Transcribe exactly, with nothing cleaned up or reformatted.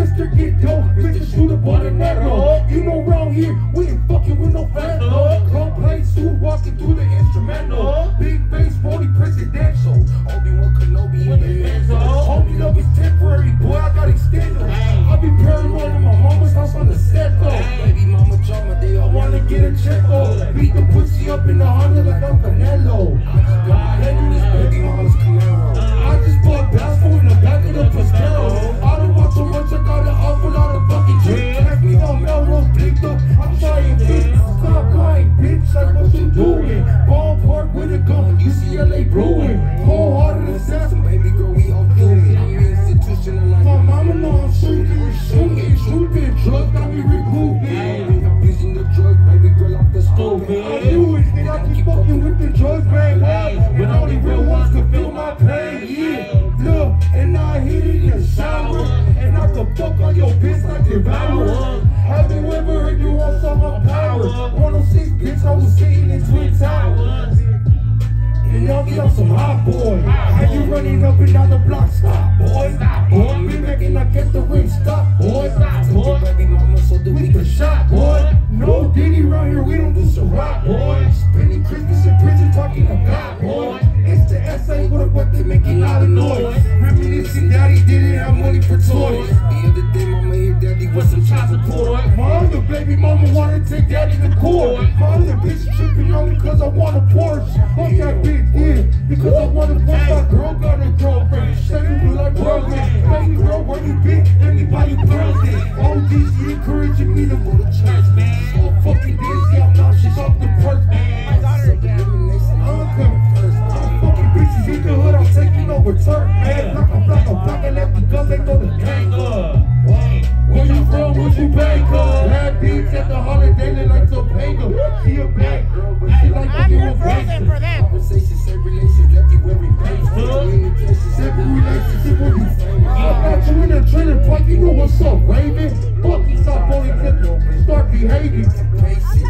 Mister Get Dope, Mister Shoot Up on the network. You know around here, we ain't fucking with no fat dog. Club play suit, walking through the instrumental. Big bass, forty presidential. Obi-Wan Kenobi in the Enzo. Homie love is temporary, boy, I got extended. I be paranoid in my mama's house on the set though. Baby mama drama, they all wanna get a check though. Beat the pussy up in the Honda like I'm Canelo. I just got my head in this baby mama's Camaro. I just bought basketball in the back of the Pascaro. I don't want so much, I got an awful lot of fucking chicks. Check me on Melrose, picked up, I'm trying bitch. Stop lying, bitch, like what you doing? Ballpark with a gun, U C L A brewing. Cold-hearted assassin, baby girl, we all doing. I'm institutionalized. My mama know I'm shooting, shooting, shooting. Drugs got me recouping. I'm using the drugs, baby girl, off the stove. I do it, and I keep fucking with the drugs, man. Why? But only real ones can feel my pain, yeah. Look, and I hit it in the shower, and I can fuck on your bitch like Devour. Have you ever heard you want some of power? one oh six, bitch, I was sitting in Twin Towers. And now we on some hot boy. Have you running up and down the block? Stop, boy. Stop, boy. Be making I get the ring. Stop, boy. Stop, boy. Baby mama, so do we get shot, boy. No Diddy around here, we don't do some rock, boy. Spending Christmas in prison, talking to God, boy. It's the S A, what what they making a lot of noise. Reminiscing, daddy didn't have money for toys. The other day, mama hit daddy with some child support. My other baby mama wanna take daddy to court. My other bitch tripping on me cause I want a Porsche. Fuck that bitch. Yeah, because I wanna fuck my girl, got a girlfriend. Say you look like whirlwind. Baby girl, where you been? Let me buy you pearls then. O Gs, you encouraging me to go to church, man. So fucking dizzy, I'm nauseous off the perks, man. I'm coming first. I'm fucking bitches in the hood, I'm taking over turf, man. Block a block a block, and left the guns, they go to gang up. Where you from? Where'd you bank up? Bad bitch at the holiday, they like Topanga. She a bad girl, but she like to give a frozen for them. Conversation, same relations, Lefty where we base. Communication, every relationship where you famous. I got you in a trailer park, you know what's up, Raven? Fuck you, stop only clip, start behaving.